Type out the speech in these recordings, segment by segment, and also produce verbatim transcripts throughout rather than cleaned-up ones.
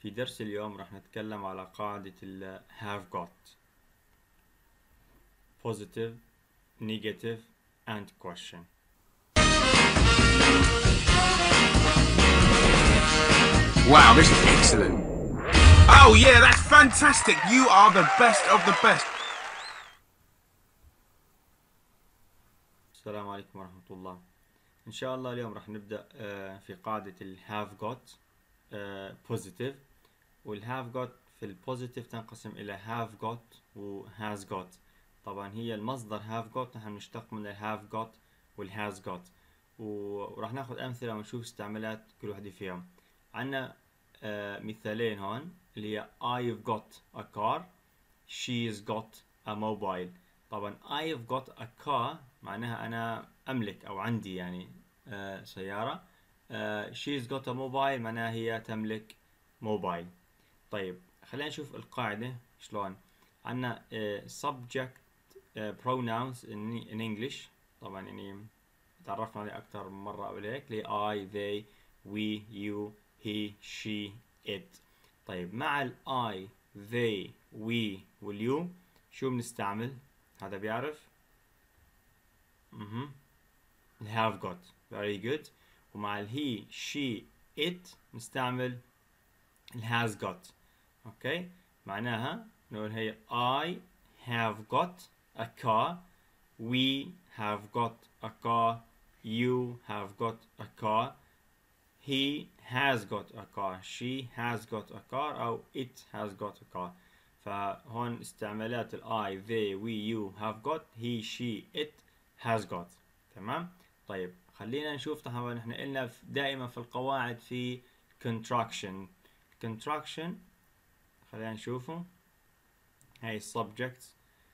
في درس اليوم راح نتكلم على قاعدة ال have got positive, negative and question. Wow, this is excellent. Oh yeah, that's fantastic. You are the best of the best. السلام عليكم ورحمة الله. إن شاء الله اليوم راح نبدأ في قاعدة ال have got positive، وال have got في ال positive تنقسم إلى have got و has got. طبعا هي المصدر have got نحن نشتق من ال have got وال has got، وراح ناخذ أمثلة ونشوف استعمالات كل واحدة فيهم. عنا مثالين هون اللي هي I've got a car, she's got a mobile. طبعا I've got a car معناها أنا أملك أو عندي يعني آه سيارة. آه she's got a mobile معناها هي تملك موبايل. طيب خلينا نشوف القاعدة شلون. عنا آه subject آه pronouns in, in English. طبعا يعني تعرفنا عليه أكثر من مرة قبل هيك اللي I, they, we, you, he, she, it. طيب مع ال I, they, we وال you شو بنستعمل؟ هذا بيعرف؟ اها ال have got. very good. ومع ال he, she, it نستعمل ال has got. اوكي معناها نقول هي I have got a car, we have got a car, you have got a car, he has got a car, she has got a car أو it has got a car. فهون استعمالات ال I, they, we, you have got, he, she, it has got. تمام. طيب خلينا نشوف. طبعا احنا قلنا دائما في القواعد في contraction. contraction خلينا نشوفه. هاي subject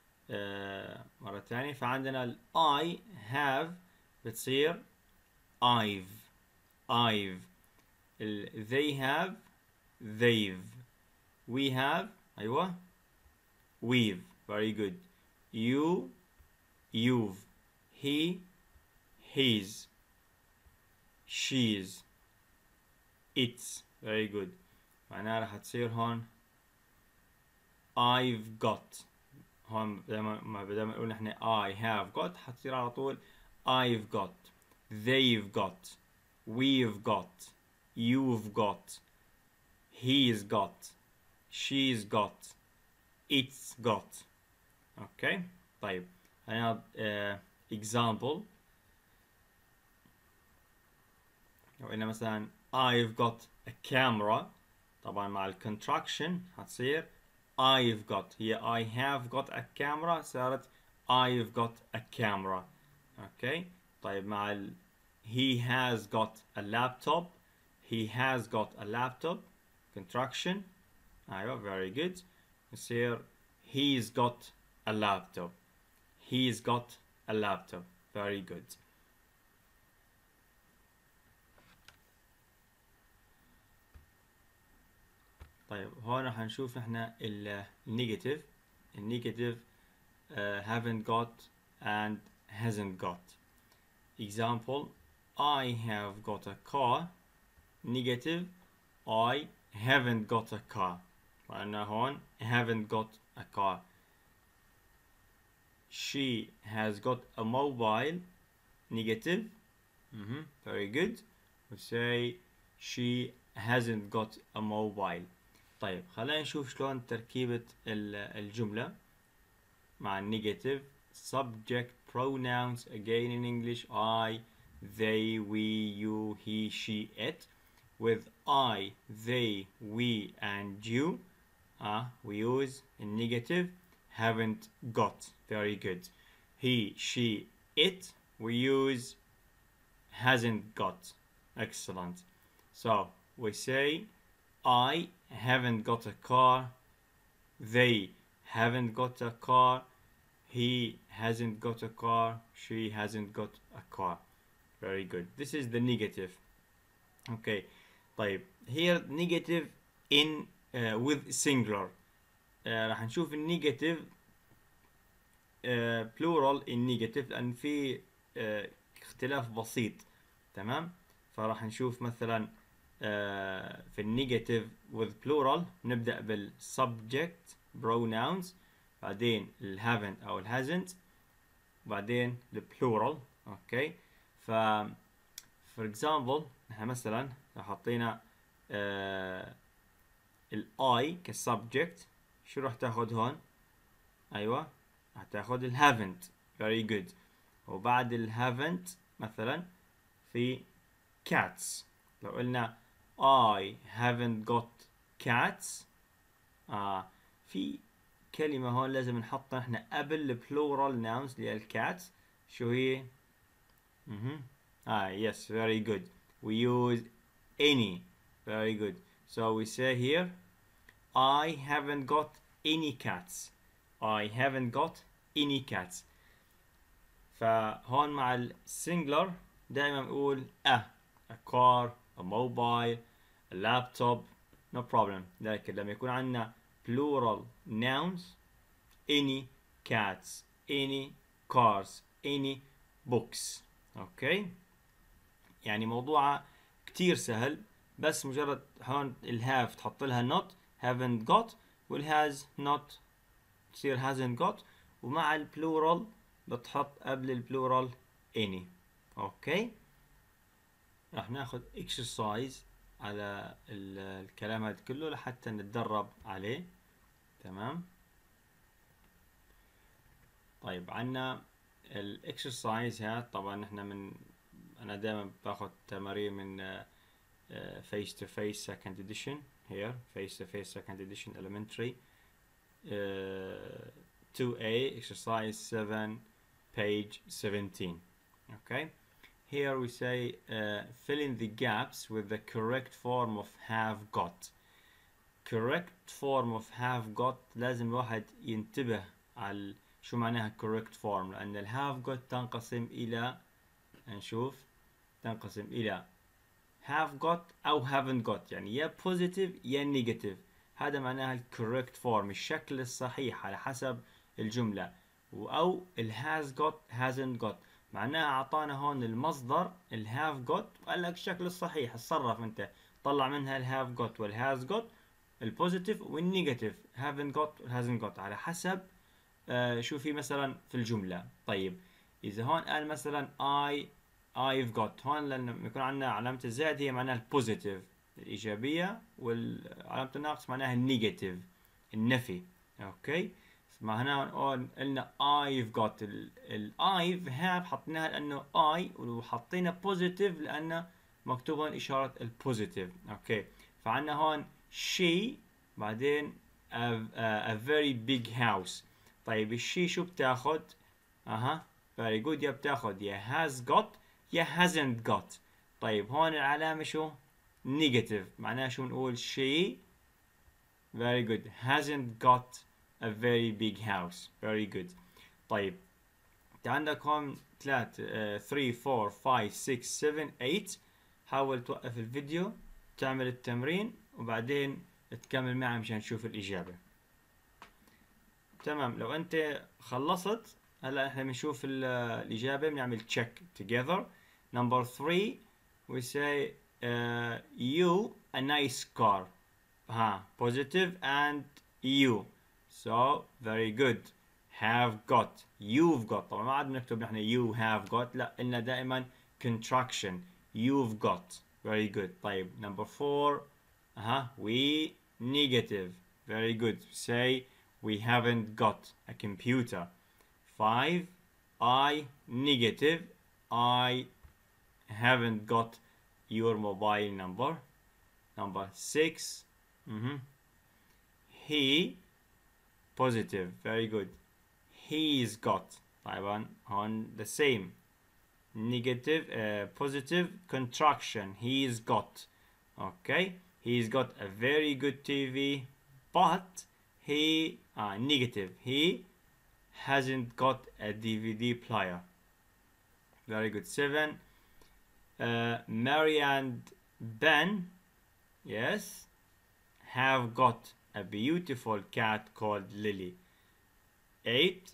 آه مرة ثانية. فعندنا ال I have بتصير I've I've. ال they have they've. we have أيوة we've. very good. you you've. he he's. she's. it's. very good. معناها راح تصير هون I've got. هون ما بدل ما نقول نحن I have got حتصير على طول I've got, they've got, we've got, you've got, he's got, she's got, it's got. اوكي طيب خلينا uh, example. لو قلنا مثلا I've got a camera، طبعا مع ال contraction حتصير I've got. هي I have got a camera صارت I've got a camera. اوكي طيب مع ال he has got a laptop، he has got a laptop contraction ايوه very good. يصير he's got a laptop، he's got a laptop. very good. طيب هون راح نشوف احنا النيجاتيف. النيجاتيف uh, haven't got and hasn't got. example I have got a car. negative I haven't got a car. وأنا هون haven't got a car. she has got a mobile. negative. mm-hmm. very good. we say she hasn't got a mobile. طيب خلينا نشوف شلون تركيبة الجملة مع negative subject pronouns again in English I, they, we, you, he, she, it. with I, they, we and you uh, we use in negative haven't got. very good. he, she, it we use hasn't got. excellent. so we say I haven't got a car, they haven't got a car, he hasn't got a car, she hasn't got a car. very good. this is the negative. okay طيب here negative in uh, with singular. uh, راح نشوف النيجاتيف uh, plural in negative لأن في uh, اختلاف بسيط. تمام. فراح نشوف مثلا آه في النيجاتيف with plural نبدأ بالsubject pronouns، بعدين ال haven't أو ال hasn't، وبعدين ال plural. اوكي، ف for example نحن مثلا لو حطينا آه ال I كsubject، شو راح تاخذ هون؟ ايوه راح تاخذ ال haven't. very good. وبعد ال haven't مثلا في cats، لو قلنا I haven't got cats، آه في كلمة هون لازم نحطها احنا قبل ال plural nouns اللي هي ال cats. شو هي؟ مهم. ah yes, very good. we use any. very good. so we say here I haven't got any cats. I haven't got any cats. فهون مع السنجلر دائما نقول a a car, a mobile, a laptop, no problem. لكن لما يكون عندنا plural nouns any cats, any cars, any books. اوكي، يعني موضوعها كتير سهل، بس مجرد هون الهاف تحط لها not haven't got، والهاز not تصير hasn't got، ومع البلورال بتحط قبل البلورال any. اوكي، راح ناخذ exercise على الكلام هذا كله لحتى نتدرب عليه. تمام. طيب عنا الاكسرسايز هذا، طبعا احنا من انا دائما باخذ تمارين من face to face second edition here face to face second edition elementary uh, two A exercise seven page seventeen. okay, here we say uh, fill in the gaps with the correct form of have got. correct form of have got لازم الواحد ينتبه على شو معناها correct form، لأن ال have got تنقسم إلى، نشوف، تنقسم إلى have got أو haven't got، يعني يا positive يا negative. هذا معناها ال correct form، الشكل الصحيح على حسب الجملة. أو ال has got hasn't got، معناها أعطانا هون المصدر ال have got وقال لك الشكل الصحيح، اتصرف أنت طلع منها ال have got وال has got، البوزيتيف والنيجاتيف haven't got hasn't got على حسب آه شو في مثلا في الجملة. طيب إذا هون قال مثلا I I've got، هون لما يكون عندنا علامة الزائد هي معناها البوزيتيف الإيجابية، والعلامة الناقص معناها النيجاتيف النفي. أوكي، ما هنا هون قلنا I've got ال I've have حطيناها لأنه I، وحطينا بوزيتيف لأنه مكتوب هون إشارة البوزيتيف. أوكي، فعندنا هون she بعدين a, a, a very big house. طيب الشي شو بتاخد؟ اها very good، يا بتاخد يا has got يا hasn't got. طيب هون العلامة شو؟ negative، معناها شو نقول؟ she very good hasn't got a very big house. very good. طيب عندك هون ثلاثة three four five six seven eight. حاول توقف الفيديو تعمل التمرين وبعدين تكمل معي مشان نشوف الإجابة. تمام، لو أنت خلصت هلا احنا بنشوف الإجابة، بنعمل check together. number three we say uh, you a nice car. ها positive and you, so very good. have got you've got، طبعا ما عاد بنكتب نحن you have got، لا قلنا دائما contraction you've got. very good. طيب number four ها we negative. very good. say we haven't got a computer. five I negative I haven't got your mobile number. number six mm-hmm. he positive. very good. he's got، طبعا on the same negative uh, positive contraction he's got. okay, he's got a very good T V, but he uh, negative he hasn't got a D V D player. very good. seven uh, Mary and Ben, yes, have got a beautiful cat called Lily. eight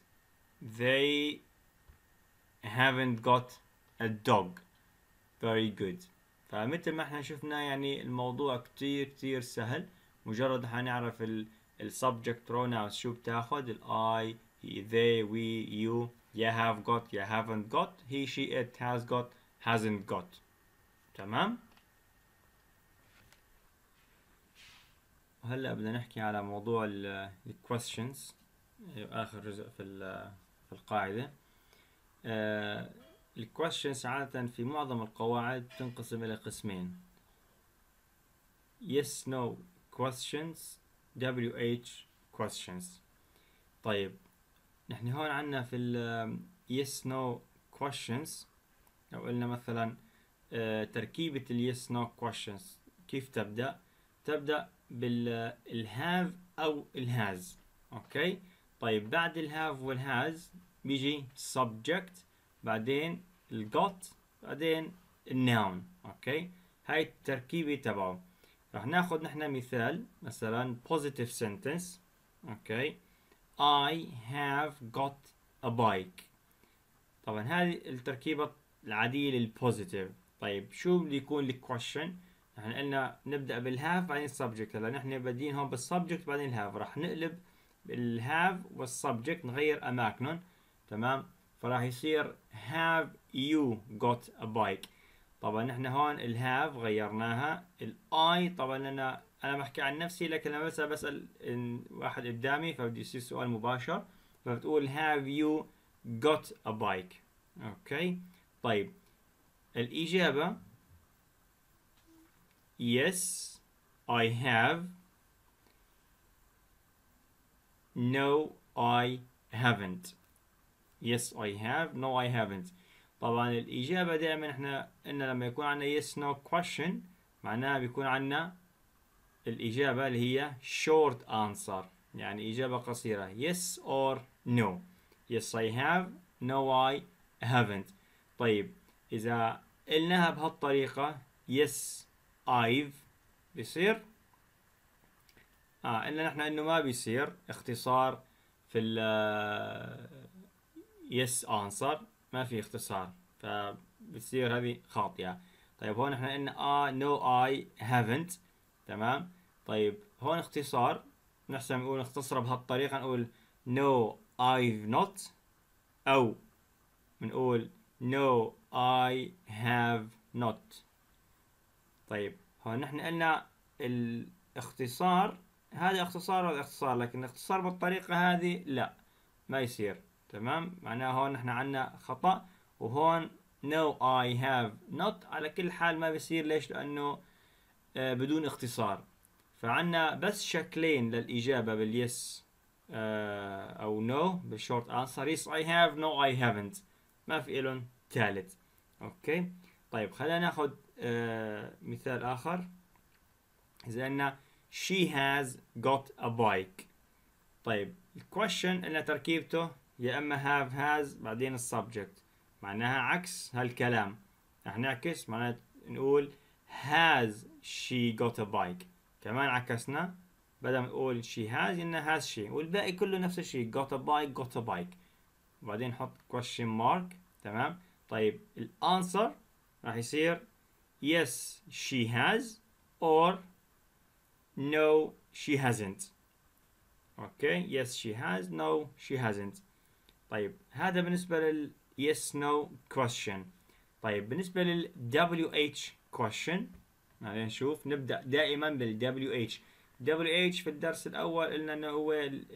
they haven't got a dog. very good. فمثل ما احنا شفنا يعني الموضوع كتير كتير سهل. مجرد حنعرف ال ال subject pronouns شو بتاخد، ال I, he, they, we, you, you have got, you haven't got, he, she, it, has got, hasn't got. تمام. وهلا بدنا نحكي على موضوع ال questions، آخر جزء في في القاعدة. ال questions عادة في معظم القواعد تنقسم إلى قسمين: yes no questions، W H questions. طيب نحن هون عنا في ال yes no questions، لو قلنا مثلا تركيبة ال yes no questions كيف تبدأ؟ تبدأ بال have أو ال has. أوكي. طيب بعد ال have وال has بيجي subject، بعدين ال got، بعدين ال noun. أوكي. هاي التركيبة تبعه. راح ناخذ نحن مثال مثلا positive sentence. اوكي. I have got a bike. طبعا هذه التركيبة العادية للبوزيتيف. طيب شو بده يكون الكويشن؟ نحن قلنا نبدأ بالهاف بعدين السبجكت. هلا نحن بادين هون بالسبجكت بعدين الهاف، راح نقلب الهاف والسبجكت نغير أماكنهم. تمام. فراح يصير have you got a bike. طبعا نحن هون الهاف غيرناها، الاي طبعا انا انا بحكي عن نفسي، لكن لما بس بسال واحد قدامي فبدي يصير سؤال مباشر، فبتقول have you got a bike. اوكي. طيب الاجابه yes I have، no I haven't. yes I have، no I haven't. طبعا الإجابة دائما احنا إن لما يكون عندنا yes no question معناها بيكون عندنا الإجابة اللي هي short answer، يعني إجابة قصيرة yes or no. yes I have، no I haven't. طيب إذا قلناها بهالطريقة yes I've بيصير اه قلنا نحن إنه ما بيصير اختصار في ال yes answer، ما في اختصار، فبتصير هذه خاطئة. طيب هون احنا قلنا اه no I haven't. تمام. طيب هون اختصار، نحسن نقول نختصرها بهالطريقة، نقول no I've not، أو بنقول no I have not. طيب هون نحن قلنا الاختصار هذا اختصار وهذا اختصار، لكن الاختصار بالطريقة هذه لا ما يصير. تمام. معناها هون نحن عنا خطأ، وهون no I have not. على كل حال ما بيصير. ليش؟ لأنه آه بدون اختصار. فعنا بس شكلين للإجابة باليس آه أو no بالشورت answer. yes I have، no I haven't. ما في إلهم ثالث. أوكي. طيب خلينا ناخذ آه مثال آخر. إذا قلنا she has got a bike. طيب الكويشن قلنا تركيبته يا اما have has بعدين السبجكت، معناها عكس هالكلام. رح نعكس معناها نقول has she got a bike. كمان عكسنا، بدل ما نقول she has قلنا has she، والباقي كله نفس الشيء got a bike got a bike. وبعدين نحط question mark. تمام. طيب الانسر راح يصير yes she has or no she hasn't. اوكي. yes she has، no she hasn't. طيب هذا بالنسبة لل yes no question. طيب بالنسبة لل W H question خلينا نشوف. نبدأ دائما بال W H. W H في الدرس الأول قلنا إنه هو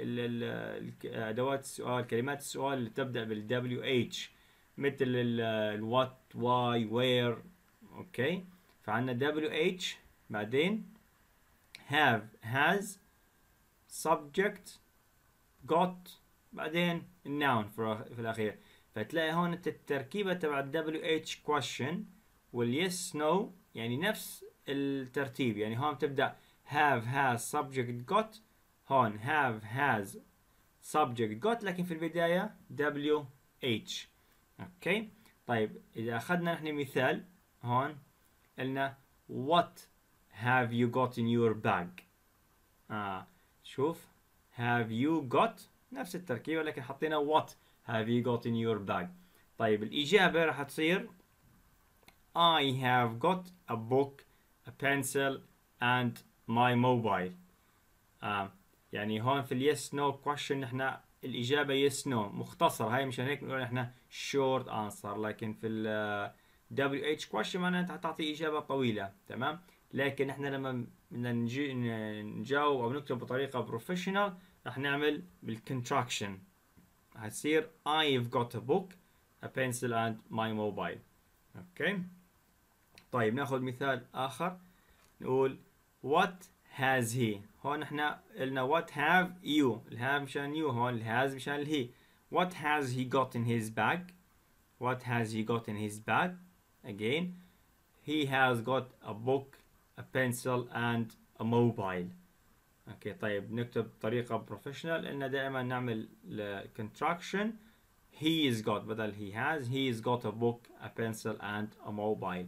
أدوات السؤال، كلمات السؤال اللي تبدأ بال W H، مثل ال what why where. اوكي. فعندنا W H بعدين have has subject got بعدين noun في الأخير. فتلاقي هون التركيبة تبع W H question وال yes no يعني نفس الترتيب. يعني هون تبدأ have has subject got، هون have has subject got، لكن في البداية W H. اوكي. طيب إذا أخذنا نحن مثال هون قلنا what have you got in your bag. آه شوف have you got نفس التركيبة، لكن حطينا what have you got in your bag. طيب الإجابة راح تصير I have got a book, a pencil and my mobile. آه يعني هون في اليس نو كويشن احنا الإجابة يس نو مختصر، هاي مشان هيك بنقول احنا short answer. لكن في ال دبليو اتش question معناها انت حتعطي إجابة طويلة، تمام. لكن احنا لما بدنا نجي نجاوب او نكتب بطريقة بروفيشنال رح نعمل بالكونتراكشن، هتصير I've got a book, a pencil and my mobile. اوكي. طيب ناخذ مثال آخر، نقول what has he. هون احنا قلنا what have you، الهاف مشان you، هون الهاز مشان الهي. what has he got in his bag. what has he got in his bag. again he has got a book, a pencil and a mobile. اوكي. طيب نكتب بطريقة بروفيشنال، إن دائما نعمل contraction he is got بدل he has. he is got a book, a pencil and a mobile.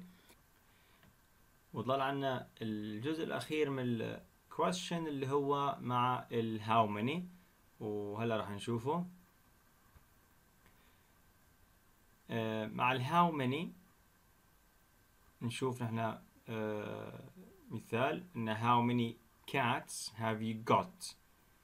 وضل عنا الجزء الأخير من ال question اللي هو مع ال how many، وهلا راح نشوفه. آه مع ال how many نشوف نحن آه مثال إن how many cats have you got.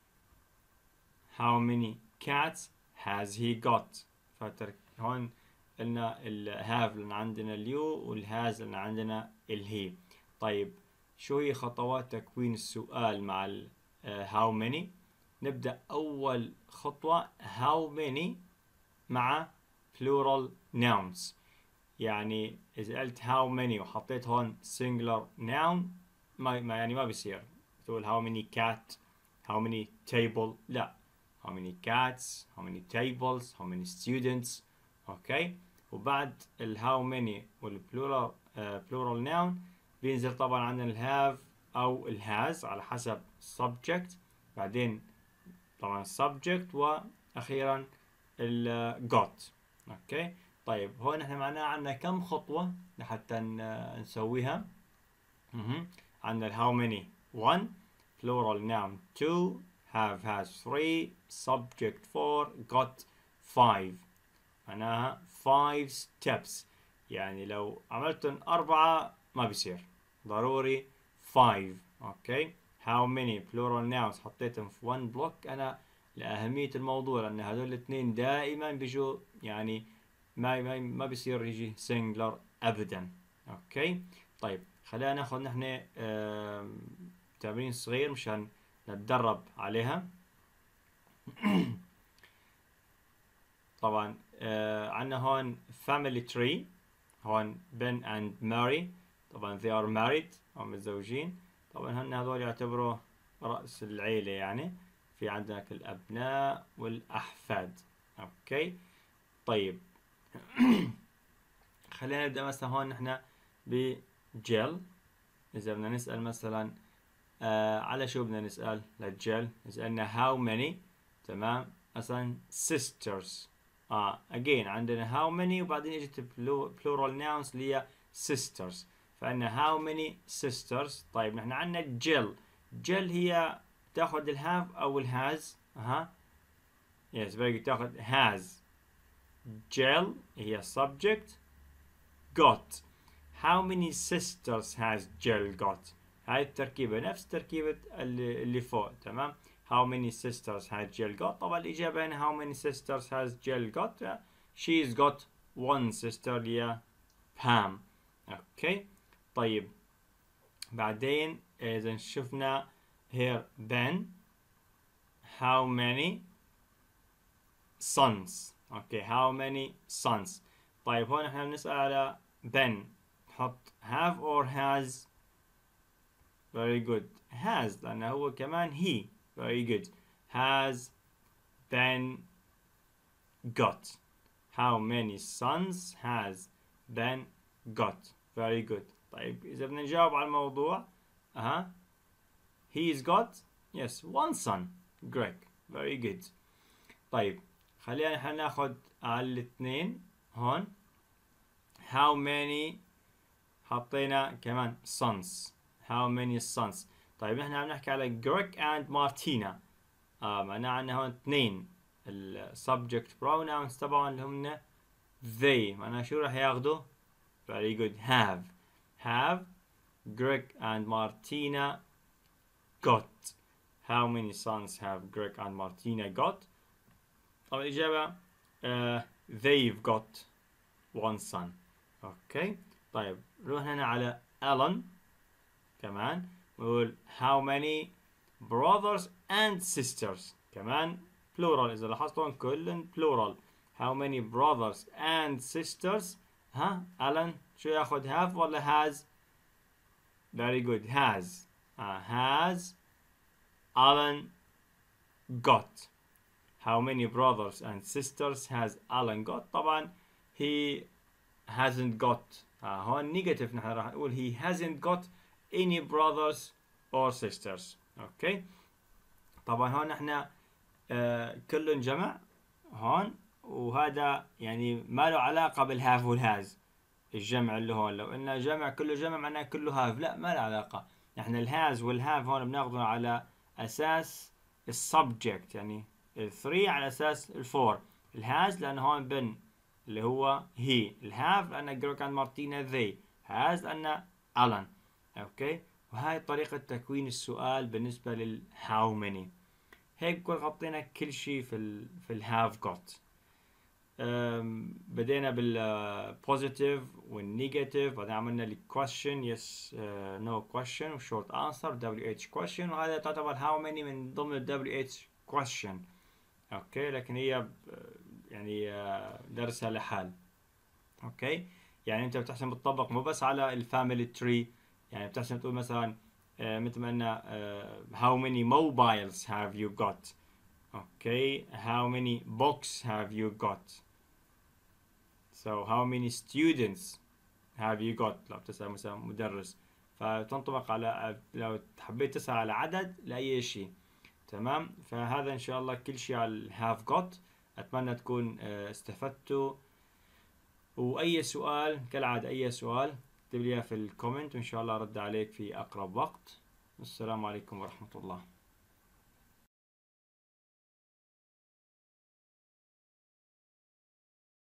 how many cats has he got. فتر هون قلنا ال have لأن عندنا اليو والهاز لأن عندنا الهي. طيب شو هي خطوات تكوين السؤال مع ال uh, how many. نبدأ أول خطوة how many مع plural nouns. يعني إذا قلت how many وحطيت هون singular noun ما, ما يعني ما بيصير تقول how many cat, how many table، لا how many cats, how many tables, how many students. اوكي. وبعد ال how many والبلورال uh, plural noun بينزل طبعا عندنا ال have او ال has على حسب subject، بعدين طبعا subject واخيرا ال got. اوكي. طيب هون احنا معناها عندنا كم خطوة لحتى نسويها. عندنا ال how many one, plural noun two, have has three, subject four, got five. معناها five steps، يعني لو عملتن أربعة ما بيصير، ضروري five. اوكي. how many plural nouns حطيتهم في one block أنا لأهمية الموضوع، لأن هذول الاثنين دائما بيجوا يعني ما ما ما بيصير يجي singular أبدا. اوكي. طيب خلينا ناخذ نحن تمرين صغير مشان نتدرب عليها. طبعا آه عندنا هون family tree، هون Ben and Mary، طبعا they are married، هم متزوجين. طبعا هن هذول يعتبروا رأس العيلة، يعني في عندك الأبناء والأحفاد. أوكي. طيب خلينا نبدأ مثلا هون نحن بجل. إذا بدنا نسأل مثلا آه على شو بدنا نسأل للجل، نسألنا how many، تمام، مثلا sisters. اه again عندنا how many وبعدين اجت plural nouns اللي هي sisters، فعندنا how many sisters. طيب نحن عندنا جل. جل هي تاخذ الهاف او الهاز. اها يس باقي تاخذ has. جل هي subject. got. how many sisters has Jill got. هاي التركيبة نفس تركيبة اللي, اللي فوق، تمام. how many sisters has Jill got. طبعا الإجابة هنا how many sisters has Jill got. she's got one sister اللي بام. اوكي. طيب بعدين إذا شفنا here Ben how many sons. اوكي how many sons. طيب هون احنا بنسأل على Ben، نحط have or has. very good has لأنه هو كمان he. very good. has Ben got. how many sons has Ben got. very good. طيب إذا بدنا نجاوب على الموضوع أها he's got yes one son. great. very good. طيب خلينا نحن ناخذ على الاثنين هون how many حطينا كمان sons. how many sons. طيب نحن عم نحكي على Greg and Martina. آه معناها عندنا هون اثنين ال subject pronouns تبعهم اللي هم they، معناها شو راح ياخذوا very good. Have. Have Greg and Martina got. How many sons have Greg and Martina got? طبعا الإجابة uh, they've got one son. اوكي طيب نروح هنا على Alan كمان نقول how many brothers and sisters كمان plural. إذا لاحظتوا كلن plural. how many brothers and sisters. ها Alan شو ياخذ have ولا has؟ very good. has. uh, has Alan got. how many brothers and sisters has Alan got؟ طبعا he hasn't got. آه هون negative نحن راح نقول he hasn't got any brothers or sisters. اوكي طبعا هون نحن آه كلهم جمع هون، وهذا يعني ما له علاقة بالهاف والهاز. الجمع اللي هون لو قلنا جمع كله جمع معناه كله هاف، لا ما له علاقة. نحن الهاز والهاف هون بناخذهم على أساس السبجكت، يعني الثري على أساس الفور. الهاز لأنه هون بن اللي هو هي. الهاف لأن جريك أند مارتينا ذي. هاز لأن ألان. أوكي وهاي طريقة تكوين السؤال بالنسبة للهاو ماني. هيك بكون غطينا كل شيء في ال في الهاف جوت. بدينا بالبوزيتيف والنيجاتيف، بعدين عملنا الكويشن يس نو كويشن وشورت انسر دبليو اتش كويشن، وهذا تعتبر هاو ماني من ضمن الدبليو اتش كويشن. اوكي لكن هي يعني درسها لحال. اوكي يعني انت بتحسن بتطبق مو بس على الفاميلي تري، يعني بتحسن تقول مثلا مثل ما قلنا how many mobiles have you got. okay how many books have you got. so how many students have you got لو بتسأل مثلا مدرس، فتنطبق على لو حبيت تسأل على عدد لأي شيء. تمام فهذا إن شاء الله كل شيء على have got. أتمنى تكون استفدتوا، وأي سؤال كالعادة أي سؤال اكتب لي في الكومنت وإن شاء الله أرد عليك في أقرب وقت. السلام عليكم ورحمة الله.